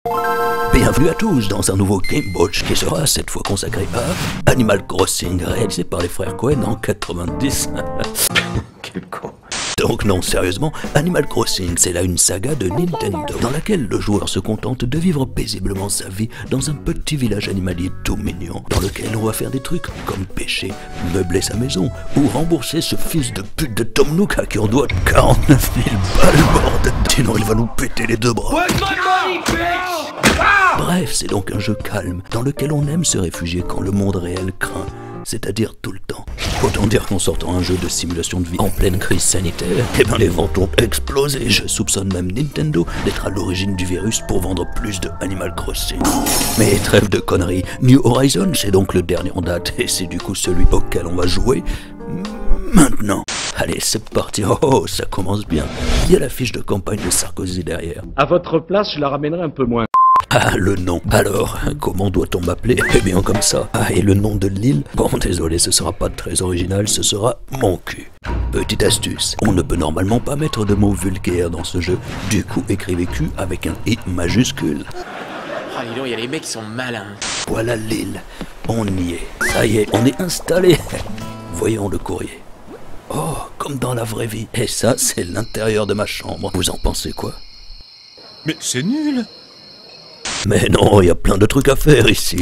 Bienvenue à tous dans un nouveau Game Watch qui sera cette fois consacré à Animal Crossing, réalisé par les frères Cohen en 90. Quel con. Donc non, sérieusement, Animal Crossing, c'est là une saga de Nintendo, dans laquelle le joueur se contente de vivre paisiblement sa vie dans un petit village animalier tout mignon, dans lequel on va faire des trucs comme pêcher, meubler sa maison, ou rembourser ce fils de pute de Tom Nook à qui on doit 49 000 balles, bordel. Sinon il va nous péter les deux bras. Bref, c'est donc un jeu calme, dans lequel on aime se réfugier quand le monde réel craint, c'est-à-dire tout le temps. Autant dire qu'en sortant un jeu de simulation de vie en pleine crise sanitaire, eh ben les ventes ont explosé. Je soupçonne même Nintendo d'être à l'origine du virus pour vendre plus de Animal Crossing. Mais trêve de conneries, New Horizon c'est donc le dernier en date, et c'est du coup celui auquel on va jouer maintenant. Allez, c'est parti. Oh, ça commence bien. Il y a la fiche de campagne de Sarkozy derrière. À votre place, je la ramènerai un peu moins. Ah, le nom. Alors, comment doit-on m'appeler? Eh bien, comme ça. Ah, et le nom de l'île? Bon, désolé, ce sera pas très original, ce sera mon cul. Petite astuce, on ne peut normalement pas mettre de mots vulgaires dans ce jeu. Du coup, écrivez Q avec un I majuscule. Ah, dis donc, il y a les mecs qui sont malins. Voilà l'île. On y est. Ça y est, on est installé. Voyons le courrier. Oh, comme dans la vraie vie. Et ça, c'est l'intérieur de ma chambre. Vous en pensez quoi? Mais c'est nul. Mais non, il y a plein de trucs à faire ici.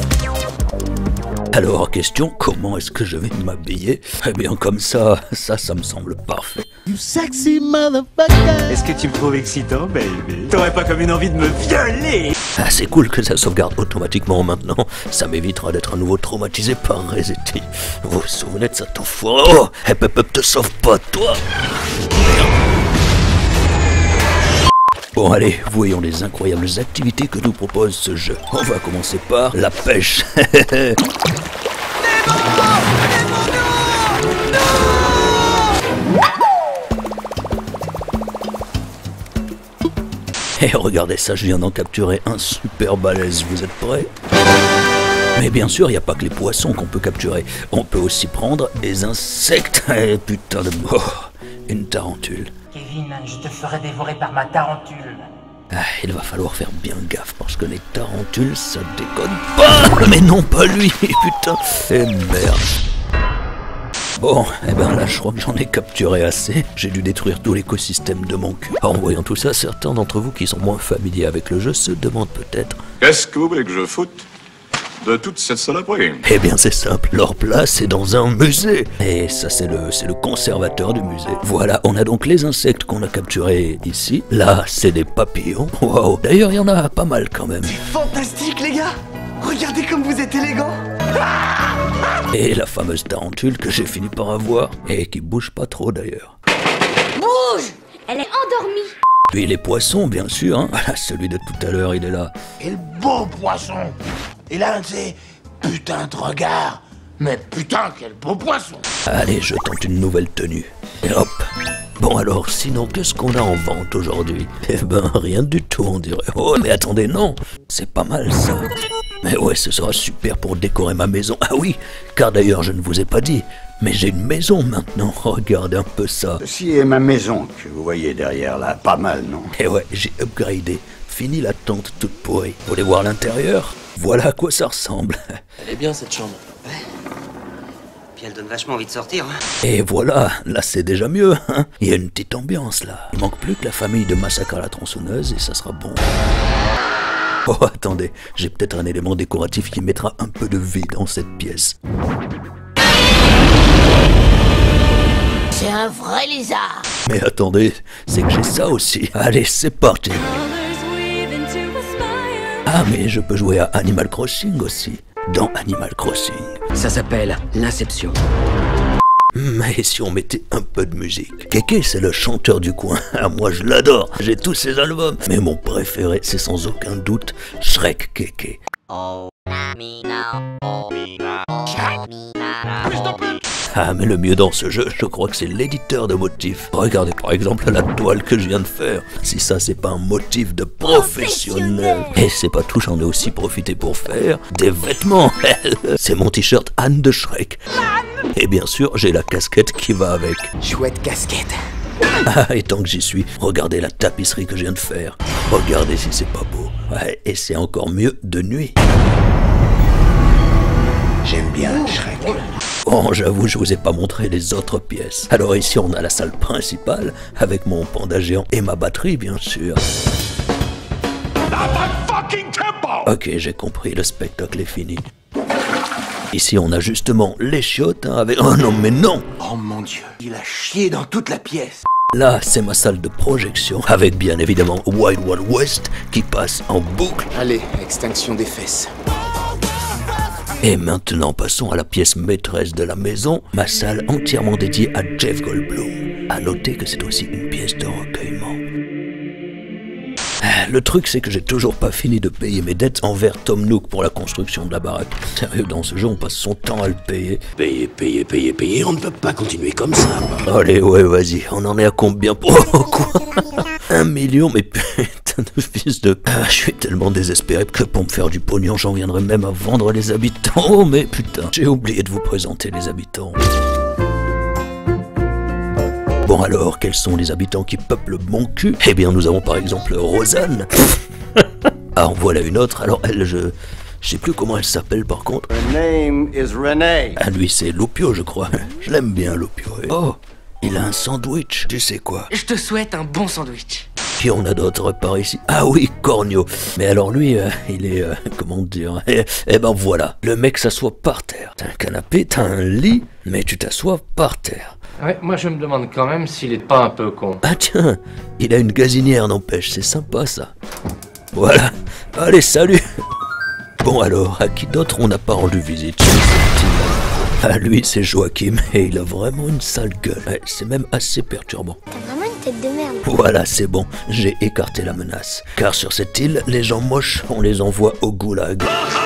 Alors, question, comment est-ce que je vais m'habiller? Eh bien, comme ça me semble parfait. You sexy motherfucker. Est-ce que tu me trouves excitant, baby? T'aurais pas comme une envie de me violer? Ah, c'est cool que ça sauvegarde automatiquement maintenant. Ça m'évitera d'être à nouveau traumatisé par Resetti. Vous vous souvenez de cet enfoiré? Oh, Hep te sauve pas, toi! Merde. Bon allez, voyons les incroyables activités que nous propose ce jeu. On va commencer par la pêche. Et regardez ça, je viens d'en capturer un super balèze, vous êtes prêts? Mais bien sûr, il n'y a pas que les poissons qu'on peut capturer. On peut aussi prendre des insectes. Eh putain de mort. Une tarentule. Kevin, je te ferai dévorer par ma tarentule. Ah, il va falloir faire bien gaffe parce que les tarentules, ça déconne pas. Mais non, pas lui, putain. Et merde. Bon, eh ben là, je crois que j'en ai capturé assez. J'ai dû détruire tout l'écosystème de mon cul. En voyant tout ça, certains d'entre vous qui sont moins familiers avec le jeu se demandent peut-être... Qu'est-ce que vous voulez que je foute de toute cette saloperie? Eh bien c'est simple, leur place est dans un musée. Et ça c'est le conservateur du musée. Voilà, on a donc les insectes qu'on a capturés ici. Là, c'est des papillons. Waouh, d'ailleurs il y en a pas mal quand même. Fantastique, les gars! Regardez comme vous êtes élégants! Et la fameuse tarentule que j'ai fini par avoir, et qui bouge pas trop d'ailleurs. Bouge! Elle est endormie. Puis les poissons, bien sûr, hein. Voilà, celui de tout à l'heure, il est là. Quel beau poisson! Il a un de ces putains de regards. Mais putain, quel beau poisson! Allez, je tente une nouvelle tenue. Et hop. Bon alors, sinon, qu'est-ce qu'on a en vente aujourd'hui? Eh ben, rien du tout, on dirait. Oh, mais attendez, non! C'est pas mal, ça. Mais ouais, ce sera super pour décorer ma maison. Ah oui, car d'ailleurs, je ne vous ai pas dit, mais j'ai une maison maintenant. Regardez un peu ça. Ceci est ma maison que vous voyez derrière là. Pas mal, non? Et ouais, j'ai upgradé. Fini la tente toute pourrie. Vous voulez voir l'intérieur? Voilà à quoi ça ressemble. Elle est bien cette chambre. Ouais. Puis elle donne vachement envie de sortir. Hein. Et voilà, là c'est déjà mieux, hein. Il y a une petite ambiance là. Il manque plus que la famille de Massacre à la tronçonneuse et ça sera bon. Oh attendez, j'ai peut-être un élément décoratif qui mettra un peu de vie dans cette pièce. C'est un vrai lézard. Mais attendez, c'est que j'ai ça aussi. Allez, c'est parti. Ah mais je peux jouer à Animal Crossing aussi. Dans Animal Crossing. Ça s'appelle l'Inception. Mais si on mettait un peu de musique. Kéké, c'est le chanteur du coin. Ah, moi, je l'adore. J'ai tous ses albums. Mais mon préféré, c'est sans aucun doute Shrek Kéké. Ah, mais le mieux dans ce jeu, je crois que c'est l'éditeur de motifs. Regardez par exemple la toile que je viens de faire. Si ça, c'est pas un motif de professionnel. Et c'est pas tout, j'en ai aussi profité pour faire des vêtements. C'est mon t-shirt Anne de Shrek. Et bien sûr, j'ai la casquette qui va avec. Chouette casquette. Ah, et tant que j'y suis, regardez la tapisserie que je viens de faire. Regardez si c'est pas beau. Ouais, et c'est encore mieux de nuit. J'aime bien Shrek. Bon, j'avoue, je vous ai pas montré les autres pièces. Alors ici, on a la salle principale, avec mon panda géant et ma batterie, bien sûr. Ok, j'ai compris, le spectacle est fini. Ici, on a justement les chiottes, hein, avec... Oh non, mais non! Oh mon Dieu, il a chié dans toute la pièce. Là, c'est ma salle de projection, avec bien évidemment Wild Wild West, qui passe en boucle. Allez, extinction des fesses. Et maintenant, passons à la pièce maîtresse de la maison, ma salle entièrement dédiée à Jeff Goldblum. À noter que c'est aussi une pièce de recueillement. Le truc, c'est que j'ai toujours pas fini de payer mes dettes envers Tom Nook pour la construction de la baraque. Sérieux, dans ce jeu, on passe son temps à le payer. Payer, on ne peut pas continuer comme ça. Allez, ouais, vas-y, on en est à combien pour... Oh, quoi 1 million, mais putain de fils de... je suis tellement désespéré que pour me faire du pognon, j'en viendrai même à vendre les habitants. Oh, mais putain, j'ai oublié de vous présenter les habitants. Bon alors, quels sont les habitants qui peuplent mon cul? Eh bien, nous avons par exemple Rosanne. Ah, en voilà une autre. Alors elle, je sais plus comment elle s'appelle par contre. Her name is Renee. Ah, lui c'est Lupio, je crois. Je l'aime bien, Lupio. Oh, il a un sandwich. Tu sais quoi? Je te souhaite un bon sandwich. Qui on a d'autres par ici? Ah oui, Cornio. Mais alors lui, il est... comment dire? Eh ben voilà, le mec s'assoit par terre. T'as un canapé, t'as un lit, mais tu t'assois par terre. Ouais, moi je me demande quand même s'il est pas un peu con. Ah tiens, il a une gazinière, n'empêche, c'est sympa ça. Voilà, allez, salut. Bon alors, à qui d'autre on n'a pas rendu visite? Ah lui, c'est Joachim, et il a vraiment une sale gueule. Ouais, c'est même assez perturbant. T'as vraiment une tête de merde. Voilà, c'est bon, j'ai écarté la menace. Car sur cette île, les gens moches, on les envoie au goulag.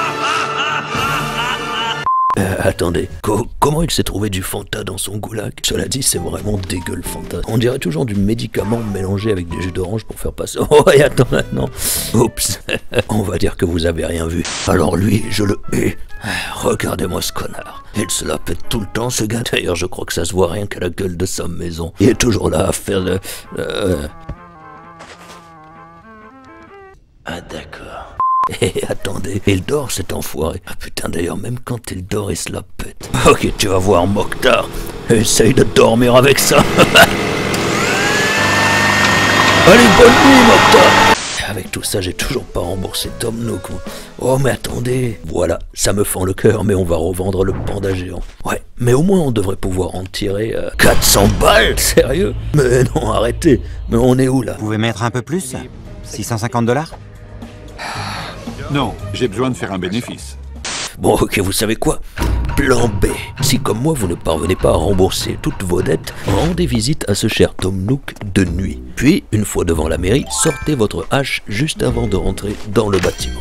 Attendez, comment il s'est trouvé du Fanta dans son goulag? Cela dit, c'est vraiment dégueu le Fanta. On dirait toujours du médicament mélangé avec du jus d'orange pour faire passer... Oh, et attends maintenant. Oups. On va dire que vous avez rien vu. Alors lui, je le hais. Regardez-moi ce connard. Il se la pète tout le temps, ce gars. D'ailleurs, je crois que ça se voit rien qu'à la gueule de sa maison. Il est toujours là à faire le... Ah d'accord. Eh, attendez, il dort cet enfoiré. Ah putain, d'ailleurs, même quand il dort, il se la pète. Ok, tu vas voir, Mokhtar. Essaye de dormir avec ça. Allez, bonne nuit, Mokhtar. Avec tout ça, j'ai toujours pas remboursé Tom Nook. Oh, mais attendez. Voilà, ça me fend le cœur, mais on va revendre le panda géant. Ouais, mais au moins, on devrait pouvoir en tirer 400 balles. Sérieux? Mais non, arrêtez. Mais on est où, là? Vous pouvez mettre un peu plus? 650 $? Non, j'ai besoin de faire un bénéfice. Bon, ok, vous savez quoi? Plan B. Si comme moi vous ne parvenez pas à rembourser toutes vos dettes, rendez visite à ce cher Tom Nook de nuit. Puis, une fois devant la mairie, sortez votre hache juste avant de rentrer dans le bâtiment.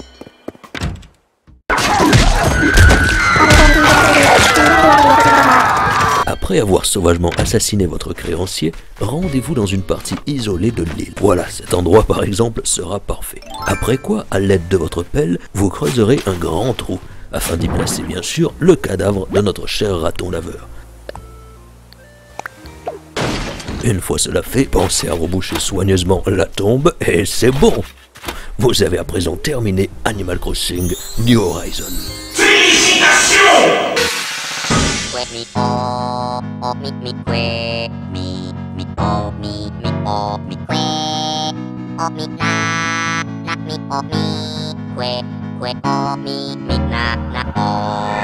Après avoir sauvagement assassiné votre créancier, rendez-vous dans une partie isolée de l'île. Voilà, cet endroit par exemple sera parfait. Après quoi, à l'aide de votre pelle, vous creuserez un grand trou, afin d'y placer bien sûr le cadavre de notre cher raton laveur. Une fois cela fait, pensez à reboucher soigneusement la tombe et c'est bon. Vous avez à présent terminé Animal Crossing New Horizon. Félicitations! Quack, quack,